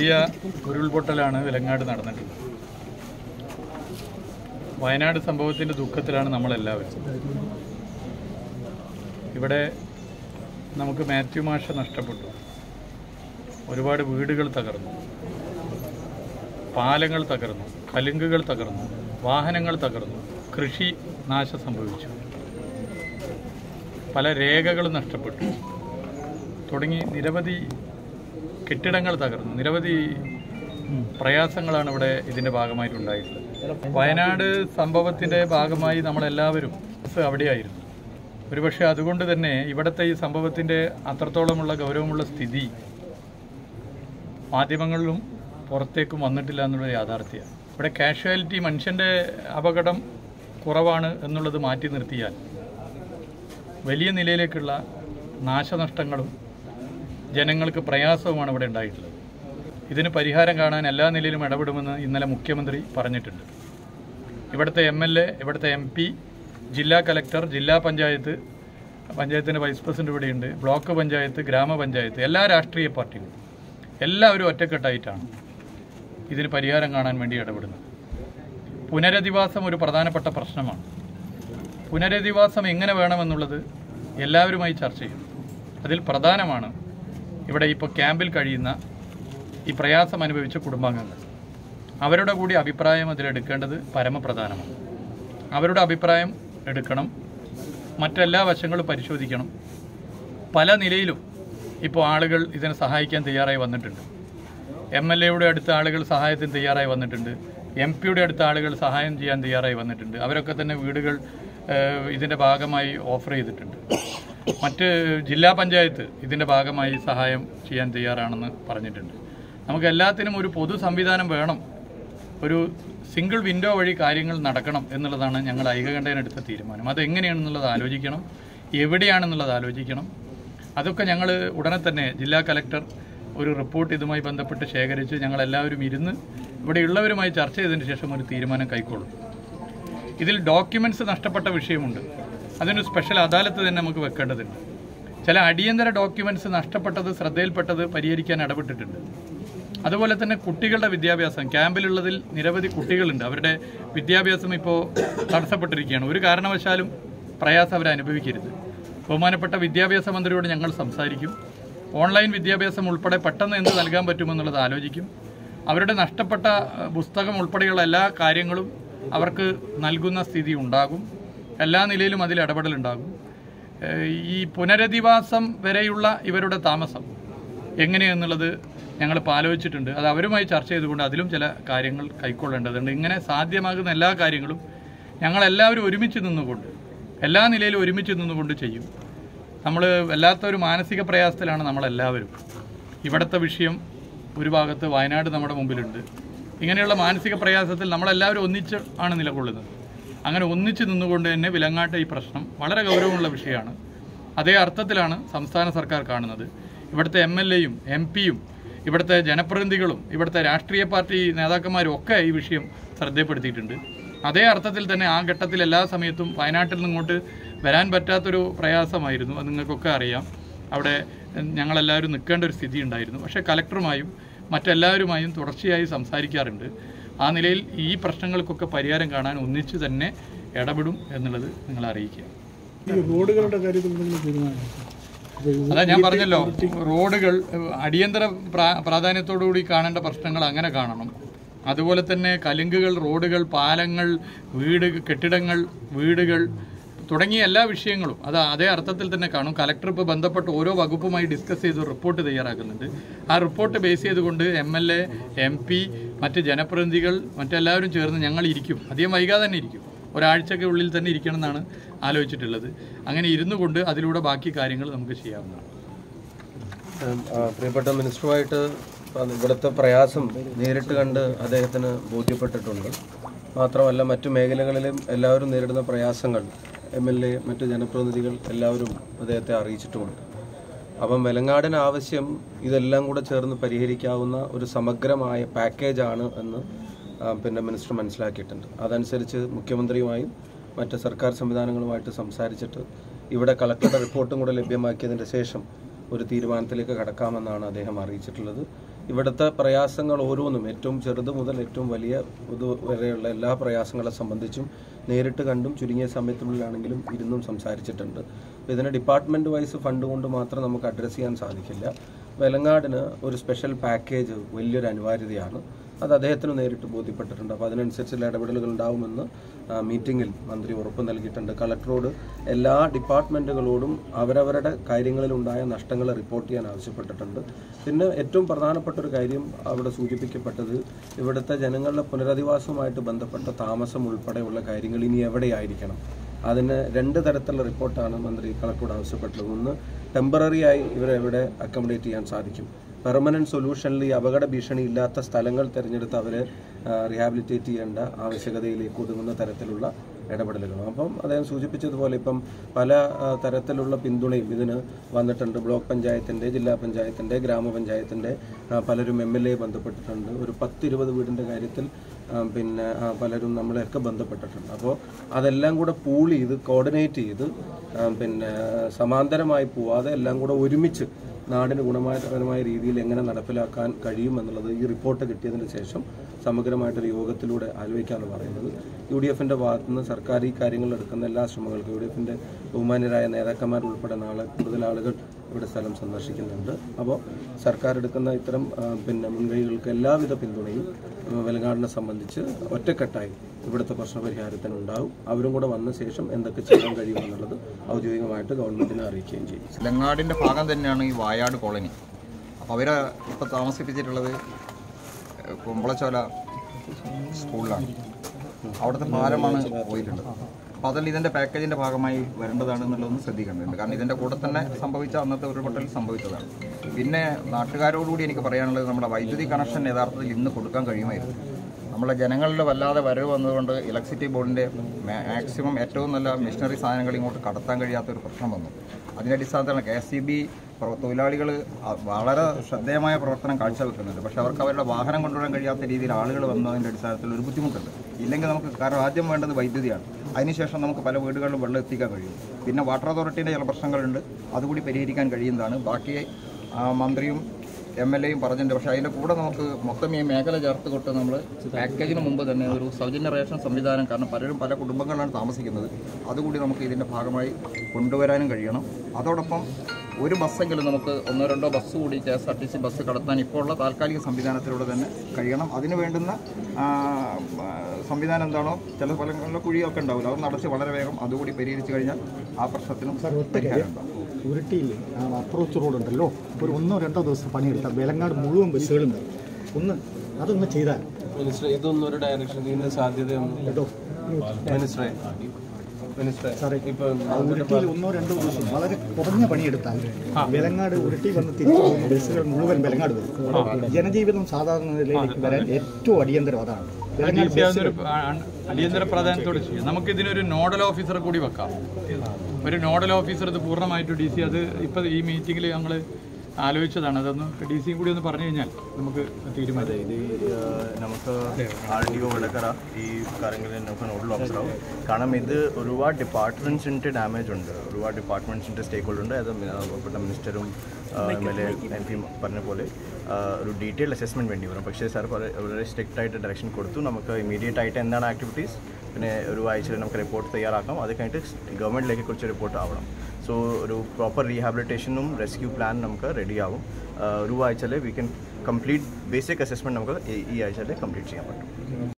വലിയ ഉരുൾപൊട്ടലാണ് വെലങ്ങാട് നടന്നിട്ടുള്ളത്. വയനാട് സംഭവത്തിൻ്റെ ദുഃഖത്തിലാണ് നമ്മളെല്ലാവരും. ഇവിടെ നമുക്ക് മാത്യു മാഷ നഷ്ടപ്പെട്ടു. ഒരുപാട് വീടുകൾ തകർന്നു, പാലങ്ങൾ തകർന്നു, കലുങ്കുകൾ തകർന്നു, വാഹനങ്ങൾ തകർന്നു, കൃഷി നാശം സംഭവിച്ചു, പല രേഖകളും നഷ്ടപ്പെട്ടു തുടങ്ങി നിരവധി കെട്ടിടങ്ങൾ തകർന്നു. നിരവധി പ്രയാസങ്ങളാണ് ഇവിടെ ഇതിൻ്റെ ഭാഗമായിട്ടുണ്ടായിട്ടുള്ളത്. വയനാട് സംഭവത്തിൻ്റെ ഭാഗമായി നമ്മളെല്ലാവരും അവിടെയായിരുന്നു. ഒരുപക്ഷെ അതുകൊണ്ട് തന്നെ ഇവിടുത്തെ ഈ സംഭവത്തിൻ്റെ അത്രത്തോളമുള്ള ഗൗരവമുള്ള സ്ഥിതി മാധ്യമങ്ങളിലും പുറത്തേക്കും വന്നിട്ടില്ല എന്നുള്ള യാഥാർത്ഥ്യമാണ്. ഇവിടെ കാഷ്വാലിറ്റി, മനുഷ്യൻ്റെ അപകടം കുറവാണ് എന്നുള്ളത് മാറ്റി നിർത്തിയാൽ വലിയ നിലയിലേക്കുള്ള നാശനഷ്ടങ്ങളും ജനങ്ങൾക്ക് പ്രയാസവുമാണ് ഇവിടെ ഉണ്ടായിട്ടുള്ളത്. ഇതിന് പരിഹാരം കാണാൻ എല്ലാ നിലയിലും ഇടപെടുമെന്ന് ഇന്നലെ മുഖ്യമന്ത്രി പറഞ്ഞിട്ടുണ്ട്. ഇവിടുത്തെ MLA, ഇവിടുത്തെ MP, ജില്ലാ കലക്ടർ, ജില്ലാ പഞ്ചായത്ത്, പഞ്ചായത്തിൻ്റെ വൈസ് പ്രസിഡന്റ് ഇവിടെയുണ്ട്, ബ്ലോക്ക് പഞ്ചായത്ത്, ഗ്രാമപഞ്ചായത്ത്, എല്ലാ രാഷ്ട്രീയ പാർട്ടികളും എല്ലാവരും ഒറ്റക്കെട്ടായിട്ടാണ് ഇതിന് പരിഹാരം കാണാൻ വേണ്ടി ഇടപെടുന്നത്. പുനരധിവാസം ഒരു പ്രധാനപ്പെട്ട പ്രശ്നമാണ്. പുനരധിവാസം എങ്ങനെ വേണമെന്നുള്ളത് എല്ലാവരുമായി ചർച്ച ചെയ്യും. അതിൽ പ്രധാനമാണ് ഇവിടെ ഇപ്പോൾ ക്യാമ്പിൽ കഴിയുന്ന ഈ പ്രയാസം അനുഭവിച്ച കുടുംബാംഗങ്ങൾ. അവരുടെ കൂടി അഭിപ്രായം അതിലെടുക്കേണ്ടത് പരമപ്രധാനമാണ്. അവരുടെ അഭിപ്രായം എടുക്കണം, മറ്റെല്ലാ വശങ്ങളും പരിശോധിക്കണം. പല നിലയിലും ഇപ്പോൾ ആളുകൾ ഇതിനെ സഹായിക്കാൻ തയ്യാറായി വന്നിട്ടുണ്ട്. MLAയുടെ അടുത്ത ആളുകൾ സഹായത്തിന് തയ്യാറായി വന്നിട്ടുണ്ട്. MP യുടെ അടുത്ത ആളുകൾ സഹായം ചെയ്യാൻ തയ്യാറായി വന്നിട്ടുണ്ട്. അവരൊക്കെ തന്നെ വീടുകൾ ഇതിൻ്റെ ഭാഗമായി ഓഫർ ചെയ്തിട്ടുണ്ട്. മറ്റ് ജില്ലാ പഞ്ചായത്ത് ഇതിൻ്റെ ഭാഗമായി സഹായം ചെയ്യാൻ തയ്യാറാണെന്ന് പറഞ്ഞിട്ടുണ്ട്. നമുക്ക് എല്ലാത്തിനും ഒരു പൊതു സംവിധാനം വേണം, ഒരു സിംഗിൾ വിൻഡോ വഴി കാര്യങ്ങൾ നടക്കണം എന്നുള്ളതാണ് ഞങ്ങൾ ഐകകണ്ഠേനെടുത്ത തീരുമാനം. അതെങ്ങനെയാണെന്നുള്ളത് ആലോചിക്കണം, എവിടെയാണെന്നുള്ളത് ആലോചിക്കണം. അതൊക്കെ ഞങ്ങൾ ഉടനെ തന്നെ ജില്ലാ കലക്ടർ ഒരു റിപ്പോർട്ട് ഇതുമായി ബന്ധപ്പെട്ട് ശേഖരിച്ച് ഞങ്ങളെല്ലാവരും ഇരുന്ന് ഇവിടെയുള്ളവരുമായി ചർച്ച ചെയ്തതിന് ശേഷം ഒരു തീരുമാനം കൈക്കൊള്ളും. ഇതിൽ ഡോക്യുമെൻറ്റ്സ് നഷ്ടപ്പെട്ട വിഷയമുണ്ട്. അതിനൊരു സ്പെഷ്യൽ അദാലത്ത് തന്നെ നമുക്ക് വെക്കേണ്ടതുണ്ട്. ചില അടിയന്തര ഡോക്യുമെൻറ്റ്സ് നഷ്ടപ്പെട്ടത്, ശ്രദ്ധയിൽപ്പെട്ടത് പരിഹരിക്കാൻ ഇടപെട്ടിട്ടുണ്ട്. അതുപോലെ തന്നെ കുട്ടികളുടെ വിദ്യാഭ്യാസം, ക്യാമ്പിലുള്ളതിൽ നിരവധി കുട്ടികളുണ്ട്. അവരുടെ വിദ്യാഭ്യാസം ഇപ്പോൾ തടസ്സപ്പെട്ടിരിക്കുകയാണ്. ഒരു കാരണവശാലും പ്രയാസം അവർ അനുഭവിക്കരുത്. ബഹുമാനപ്പെട്ട വിദ്യാഭ്യാസ മന്ത്രിയോട് ഞങ്ങൾ സംസാരിക്കും. ഓൺലൈൻ വിദ്യാഭ്യാസം ഉൾപ്പെടെ പെട്ടെന്ന് എന്ത് നൽകാൻ പറ്റുമെന്നുള്ളത് ആലോചിക്കും. അവരുടെ നഷ്ടപ്പെട്ട പുസ്തകം ഉൾപ്പെടെയുള്ള എല്ലാ കാര്യങ്ങളും അവർക്ക് നൽകുന്ന സ്ഥിതി ഉണ്ടാകും. എല്ലാ നിലയിലും അതിൽ ഇടപെടലുണ്ടാകും. ഈ പുനരധിവാസം വരെയുള്ള ഇവരുടെ താമസം എങ്ങനെയെന്നുള്ളത് ഞങ്ങളിപ്പോൾ ആലോചിച്ചിട്ടുണ്ട്. അത് അവരുമായി ചർച്ച ചെയ്തുകൊണ്ട് അതിലും ചില കാര്യങ്ങൾ കൈക്കൊള്ളേണ്ടതുണ്ട്. ഇങ്ങനെ സാധ്യമാകുന്ന എല്ലാ കാര്യങ്ങളും ഞങ്ങളെല്ലാവരും ഒരുമിച്ച് നിന്നുകൊണ്ട്, എല്ലാ നിലയിലും ഒരുമിച്ച് നിന്നുകൊണ്ട് ചെയ്യും. നമ്മൾ വല്ലാത്തൊരു മാനസിക പ്രയാസത്തിലാണ് നമ്മളെല്ലാവരും. ഇവിടുത്തെ വിഷയം ഒരു ഭാഗത്ത്, വയനാട് നമ്മുടെ മുമ്പിലുണ്ട്. ഇങ്ങനെയുള്ള മാനസിക പ്രയാസത്തിൽ നമ്മളെല്ലാവരും ഒന്നിച്ച് ആണ് നിലകൊള്ളുന്നത്. അങ്ങനെ ഒന്നിച്ച് നിന്നുകൊണ്ട് തന്നെ വിലങ്ങാട്ടെ ഈ പ്രശ്നം വളരെ ഗൗരവമുള്ള വിഷയമാണ്. അതേ അർത്ഥത്തിലാണ് സംസ്ഥാന സർക്കാർ കാണുന്നത്. ഇവിടുത്തെ MLAയും MP യും ഇവിടുത്തെ ജനപ്രതിനിധികളും ഇവിടുത്തെ രാഷ്ട്രീയ പാർട്ടി നേതാക്കന്മാരും ഒക്കെ ഈ വിഷയം ശ്രദ്ധപ്പെടുത്തിയിട്ടുണ്ട്. അതേ അർത്ഥത്തിൽ തന്നെ ആ ഘട്ടത്തിൽ എല്ലാ സമയത്തും വയനാട്ടിൽ നിന്നിങ്ങോട്ട് വരാൻ പറ്റാത്തൊരു പ്രയാസമായിരുന്നു. അത് നിങ്ങൾക്കൊക്കെ അറിയാം. അവിടെ ഞങ്ങളെല്ലാവരും നിൽക്കേണ്ട ഒരു സ്ഥിതി ഉണ്ടായിരുന്നു. പക്ഷേ കലക്ടറുമായും മറ്റെല്ലാവരുമായും തുടർച്ചയായി സംസാരിക്കാറുണ്ട്. ആ നിലയിൽ ഈ പ്രശ്നങ്ങൾക്കൊക്കെ പരിഹാരം കാണാൻ ഒന്നിച്ച് തന്നെ ഇടപെടും എന്നുള്ളത് നിങ്ങളെ അറിയിക്കുക. റോഡുകളുടെ കാര്യത്തിൽ അതാ ഞാൻ പറഞ്ഞല്ലോ, റോഡുകൾ അടിയന്തര പ്രാധാന്യത്തോടുകൂടി കാണേണ്ട പ്രശ്നങ്ങൾ അങ്ങനെ കാണണം. അതുപോലെ തന്നെ കലുങ്കുകൾ, റോഡുകൾ, പാലങ്ങൾ, കെട്ടിടങ്ങൾ, വീടുകൾ തുടങ്ങിയ എല്ലാ വിഷയങ്ങളും അത് അതേ അർത്ഥത്തിൽ തന്നെ കാണും. കലക്ടർ ഇപ്പോൾ ബന്ധപ്പെട്ട് ഓരോ വകുപ്പുമായി ഡിസ്കസ് ചെയ്ത് റിപ്പോർട്ട് തയ്യാറാക്കുന്നുണ്ട്. ആ റിപ്പോർട്ട് ബേസ് ചെയ്തുകൊണ്ട് MLA, MP, മറ്റ് ജനപ്രതിനിധികൾ, മറ്റെല്ലാവരും ചേർന്ന് ഞങ്ങൾ ഇരിക്കും. അധികം വൈകാതെ തന്നെ ഇരിക്കും. ഒരാഴ്ചയ്ക്ക് ഉള്ളിൽ തന്നെ ഇരിക്കണം എന്നാണ് ആലോചിച്ചിട്ടുള്ളത്. അങ്ങനെ ഇരുന്നു കൊണ്ട് അതിലൂടെ ബാക്കി കാര്യങ്ങൾ നമുക്ക് ചെയ്യാവുന്നതാണ്. പ്രിയപ്പെട്ട മിനിസ്റ്ററുമായിട്ട് ഇവിടുത്തെ പ്രയാസം നേരിട്ട് കണ്ട് അദ്ദേഹത്തിന് ബോധ്യപ്പെട്ടിട്ടുണ്ട്. മാത്രമല്ല മറ്റു മേഖലകളിലും എല്ലാവരും നേരിടുന്ന പ്രയാസങ്ങൾ MLA, മറ്റ് ജനപ്രതിനിധികൾ എല്ലാവരും അദ്ദേഹത്തെ അറിയിച്ചിട്ടുമുണ്ട്. അപ്പം വെലങ്ങാടിന് ആവശ്യം ഇതെല്ലാം കൂടെ ചേർന്ന് പരിഹരിക്കാവുന്ന ഒരു സമഗ്രമായ പാക്കേജാണ് എന്ന് മിനിസ്റ്റർ മനസ്സിലാക്കിയിട്ടുണ്ട്. അതനുസരിച്ച് മുഖ്യമന്ത്രിയുമായും മറ്റ് സർക്കാർ സംവിധാനങ്ങളുമായിട്ട് സംസാരിച്ചിട്ട് ഇവിടെ കളക്ടറുടെ റിപ്പോർട്ടും കൂടെ ലഭ്യമാക്കിയതിൻ്റെ ശേഷം ഒരു തീരുമാനത്തിലേക്ക് കടക്കാമെന്നാണ് അദ്ദേഹം അറിയിച്ചിട്ടുള്ളത്. ഇവിടുത്തെ പ്രയാസങ്ങൾ ഓരോന്നും ഏറ്റവും ചെറുത് മുതൽ ഏറ്റവും വലിയ വരെയുള്ള എല്ലാ പ്രയാസങ്ങളെ സംബന്ധിച്ചും നേരിട്ട് കണ്ടും ചുരുങ്ങിയ സമയത്തിനുള്ളിലാണെങ്കിലും ഇരുന്നും സംസാരിച്ചിട്ടുണ്ട്. ഇതിന് ഡിപ്പാർട്ട്മെൻറ്റ് വൈസ് ഫണ്ട് കൊണ്ട് മാത്രം നമുക്ക് അഡ്രസ്സ് ചെയ്യാൻ സാധിക്കില്ല. വെലങ്ങാടിന് ഒരു സ്പെഷ്യൽ പാക്കേജ് വലിയൊരു അനിവാര്യതയാണ്. അത് അദ്ദേഹത്തിന് നേരിട്ട് ബോധ്യപ്പെട്ടിട്ടുണ്ട്. അപ്പോൾ അതിനനുസരിച്ചുള്ള ഇടപെടലുകൾ ഉണ്ടാവുമെന്ന് മീറ്റിങ്ങിൽ മന്ത്രി ഉറപ്പ് നൽകിയിട്ടുണ്ട്. കളക്ടറോട് എല്ലാ ഡിപ്പാർട്ട്മെൻറ്റുകളോടും അവരവരുടെ കാര്യങ്ങളിലുണ്ടായ നഷ്ടങ്ങൾ റിപ്പോർട്ട് ചെയ്യാൻ ആവശ്യപ്പെട്ടിട്ടുണ്ട്. പിന്നെ ഏറ്റവും പ്രധാനപ്പെട്ട ഒരു കാര്യം അവിടെ സൂചിപ്പിക്കപ്പെട്ടത് ഇവിടുത്തെ ജനങ്ങളുടെ പുനരധിവാസവുമായിട്ട് ബന്ധപ്പെട്ട താമസം ഉൾപ്പെടെയുള്ള കാര്യങ്ങൾ ഇനി എവിടെയായിരിക്കണം. അതിന് 2 തരത്തിലുള്ള റിപ്പോർട്ടാണ് മന്ത്രി കളക്ടറോട് ആവശ്യപ്പെട്ടത്. ഒന്ന്, ടെമ്പററി ആയി ഇവരെവിടെ അക്കോമഡേറ്റ് ചെയ്യാൻ സാധിക്കും. പെർമനൻറ്റ് സൊല്യൂഷനിൽ ഈ അപകട ഭീഷണി ഇല്ലാത്ത സ്ഥലങ്ങൾ തിരഞ്ഞെടുത്ത് അവരെ റീഹാബിലിറ്റേറ്റ് ചെയ്യേണ്ട ആവശ്യകതയിലേക്ക് ഒതുങ്ങുന്ന തരത്തിലുള്ള ഇടപെടലുകളും. അപ്പം അദ്ദേഹം സൂചിപ്പിച്ചതുപോലെ ഇപ്പം പല തരത്തിലുള്ള പിന്തുണയും ഇതിന് വന്നിട്ടുണ്ട്. ബ്ലോക്ക് പഞ്ചായത്തിൻ്റെ, ജില്ലാ പഞ്ചായത്തിൻ്റെ, ഗ്രാമപഞ്ചായത്തിൻ്റെ പലരും MLA ബന്ധപ്പെട്ടിട്ടുണ്ട്. ഒരു 10-20 വീടിൻ്റെ കാര്യത്തിൽ പിന്നെ പലരും നമ്മളെയൊക്കെ ബന്ധപ്പെട്ടിട്ടുണ്ട്. അപ്പോൾ അതെല്ലാം കൂടെ പൂൾ ചെയ്ത് കോർഡിനേറ്റ് ചെയ്ത് പിന്നെ സമാന്തരമായി പോവാതെ എല്ലാം കൂടെ ഒരുമിച്ച് നാടിന് ഗുണപരമായ രീതിയിൽ എങ്ങനെ നടപ്പിലാക്കാൻ കഴിയുമെന്നുള്ളത് ഈ റിപ്പോർട്ട് കിട്ടിയതിന് ശേഷം സമഗ്രമായിട്ടൊരു യോഗത്തിലൂടെ ആലോചിക്കാമെന്ന് പറയുന്നത്. UDFൻ്റെ ഭാഗത്തുനിന്ന് സർക്കാർ ഈ കാര്യങ്ങൾ എടുക്കുന്ന എല്ലാ ശ്രമങ്ങൾക്കും UDFൻ്റെ ബഹുമാന്യരായ നേതാക്കന്മാരുൾപ്പെടെ നാളെ കൂടുതൽ ആളുകൾ ഇവിടെ സ്ഥലം സന്ദർശിക്കുന്നുണ്ട്. അപ്പോൾ സർക്കാർ എടുക്കുന്ന ഇത്തരം പിന്നെ മുൻകൈകൾക്ക് എല്ലാവിധ പിന്തുണയും വെലങ്ങാടിനെ സംബന്ധിച്ച് ഒറ്റക്കെട്ടായി ഇവിടുത്തെ പ്രശ്നപരിഹാരത്തിന് ഉണ്ടാവും. അവരും കൂടെ വന്ന ശേഷം എന്തൊക്കെ ചെയ്യാൻ കഴിയുമെന്നുള്ളത് ഔദ്യോഗികമായിട്ട് ഗവൺമെൻറ്റിനെ അറിയിക്കുകയും ചെയ്യും. വെലങ്ങാടിൻ്റെ ഭാഗം തന്നെയാണ് ഈ വായാട് കോളനി. അപ്പോൾ അവരെ ഇപ്പോൾ താമസിപ്പിച്ചിട്ടുള്ളത് കുമ്പളച്ചോല സ്കൂളിലാണ്. അവിടുത്തെ പാലമാണ് പോയിട്ടുള്ളത്. അപ്പോൾ അതിൽ ഇതിൻ്റെ പാക്കേജിൻ്റെ ഭാഗമായി വരേണ്ടതാണെന്നുള്ളതൊന്ന് ശ്രദ്ധിക്കേണ്ടതുണ്ട്. കാരണം ഇതിൻ്റെ കൂടെ തന്നെ സംഭവിച്ച അന്നത്തെ ഉരുൾപൊട്ടൽ സംഭവിച്ചതാണ്. പിന്നെ നാട്ടുകാരോടുകൂടി എനിക്ക് പറയാനുള്ളത്, നമ്മുടെ വൈദ്യുതി കണക്ഷൻ യഥാർത്ഥത്തിൽ ഇന്ന് കൊടുക്കാൻ കഴിയുമായിരുന്നു. നമ്മളെ ജനങ്ങളുടെ വല്ലാതെ വരവ് വന്നതുകൊണ്ട് ഇലക്ട്രിസിറ്റി ബോർഡിൻ്റെ മാക്സിമം ഏറ്റവും നല്ല മെഷീനറി സാധനങ്ങൾ ഇങ്ങോട്ട് കടത്താൻ കഴിയാത്തൊരു പ്രശ്നം വന്നു. അതിൻ്റെ അടിസ്ഥാനത്തിലാണ് KSEB തൊഴിലാളികൾ വളരെ ശ്രദ്ധേയമായ പ്രവർത്തനം കാഴ്ചവെക്കുന്നുണ്ട്. പക്ഷേ അവർക്ക് അവരുടെ വാഹനം കൊണ്ടുവരാൻ കഴിയാത്ത രീതിയിൽ ആളുകൾ വന്നതിൻ്റെ അടിസ്ഥാനത്തിൽ ഒരു ബുദ്ധിമുട്ടുണ്ട്. ഇല്ലെങ്കിൽ നമുക്ക് കാരണം ആദ്യം വേണ്ടത് വൈദ്യുതിയാണ്. അതിനുശേഷം നമുക്ക് പല വീടുകളിലും വെള്ളം എത്തിക്കാൻ കഴിയും. പിന്നെ വാട്ടർ അതോറിറ്റിൻ്റെ ചില പ്രശ്നങ്ങളുണ്ട്, അതുകൂടി പരിഹരിക്കാൻ കഴിയുന്നതാണ്. ബാക്കി മന്ത്രിയും MLAയും പറഞ്ഞിട്ടുണ്ട്. പക്ഷേ അതിൻ്റെ കൂടെ നമുക്ക് മൊത്തം ഈ മേഖല ചേർത്ത് കൊണ്ട് നമ്മൾ പാക്കേജിന് മുമ്പ് തന്നെ ഒരു സൗജന്യ റേഷൻ സംവിധാനം, കാരണം പലരും പല കുടുംബങ്ങളിലാണ് താമസിക്കുന്നത്, അതുകൂടി നമുക്ക് ഇതിൻ്റെ ഭാഗമായി കൊണ്ടുവരാനും കഴിയണം. അതോടൊപ്പം ഒരു ബസ്സെങ്കിലും നമുക്ക് 1-2 ബസ് കൂടി KSRTC ബസ് കടത്താൻ ഇപ്പോൾ ഉള്ള താൽക്കാലിക സംവിധാനത്തിലൂടെ തന്നെ കഴിയണം. അതിന് വേണ്ടുന്ന സംവിധാനം എന്താണോ, ചില സ്ഥലങ്ങളിലെ കുഴിയൊക്കെ ഉണ്ടാവില്ല, അതൊന്ന് അടച്ച് വളരെ വേഗം അതുകൂടി പരിഹരിച്ചു കഴിഞ്ഞാൽ ആ പ്രശ്നത്തിനും പരിഹാരം ഉണ്ടാവും. ഉരുട്ടിയിൽ അപ്രോച്ച് റോഡുണ്ടല്ലോ, ഒരു 1-2 ദിവസം പണിയെടുത്താൽ വെലങ്ങാട് മുഴുവൻ ബസ്സുകളുണ്ട്. അതൊന്ന് ചെയ്താൽ മിനിസ്റ്റർ, ഇതൊന്നും ഒരു ഡയറക്ഷൻ ഇതിൻ്റെ സാധ്യതയൊന്നും കേട്ടോ മിനിസ്റ്ററെ. സാറേ, ഉരുട്ടിയിൽ 1-2 ദിവസം വളരെ കുറഞ്ഞ പണിയെടുത്താൽ വെലങ്ങാട് ഉരുട്ടി വന്ന് തിരിച്ചു പോകുന്ന ബസ്സുകൾ മുഴുവൻ വെലങ്ങാട് വരും. ജനജീവിതം സാധാരണ നിലയിലേക്ക് വരാൻ ഏറ്റവും അടിയന്തരം അതാണ്. അടിയന്തര പ്രാധാന്യത്തോടെ ചെയ്യാം. നമുക്കിതിനൊരു നോഡൽ ഓഫീസറെ കൂടി വെക്കാം. ഒരു നോഡൽ ഓഫീസർ ഇത് പൂർണ്ണമായിട്ട് DC, അത് ഇപ്പോൾ ഈ മീറ്റിങ്ങിൽ ഞങ്ങൾ ആലോചിച്ചതാണ്. അതൊന്ന് DCയും കൂടി ഒന്ന് പറഞ്ഞു കഴിഞ്ഞാൽ നമുക്ക് തീരുമാനം. ഇത് നമുക്ക് RDO വടകര ഈ കാര്യങ്ങളിൽ നമുക്ക് നോഡൽ ഓഫീസർ ആവും. കാരണം ഇത് ഒരുപാട് ഡിപ്പാർട്ട്മെൻറ്റ്സിൻ്റെ ഡാമേജ് ഉണ്ട്, ഒരുപാട് ഡിപ്പാർട്ട്മെൻറ്റ്സിൻ്റെ സ്റ്റേക്ക് ഹോൾഡർ ഉണ്ട്. അത് ഉൾപ്പെട്ട മിനിസ്റ്ററും MLA MP പറഞ്ഞ പോലെ ഒരു ഡീറ്റെയിൽഡ് അസസ്മെൻറ്റ് വേണ്ടി വരും. പക്ഷേ സാർ വളരെ സ്ട്രിക്റ്റ് ആയിട്ട് ഡയറക്ഷൻ കൊടുത്തു. നമുക്ക് ഇമീഡിയറ്റ് ആയിട്ട് എന്താണ് ആക്ടിവിറ്റീസ്, പിന്നെ ഒരു ആഴ്ചയിൽ നമുക്ക് റിപ്പോർട്ട് തയ്യാറാക്കാം. അത് കഴിഞ്ഞിട്ട് ഗവൺമെൻറ്റിലേക്ക് കുറിച്ച് റിപ്പോർട്ട് ആവണം. സോ ഒരു പ്രോപ്പർ റീഹാബിലിറ്റേഷനും റെസ്ക്യൂ പ്ലാൻ നമുക്ക് റെഡി ആവും. ഒരു ആഴ്ചയിൽ we can complete basic assessment നമുക്ക് ഈ ആഴ്ചയിൽ കംപ്ലീറ്റ് ചെയ്യാൻ പറ്റും.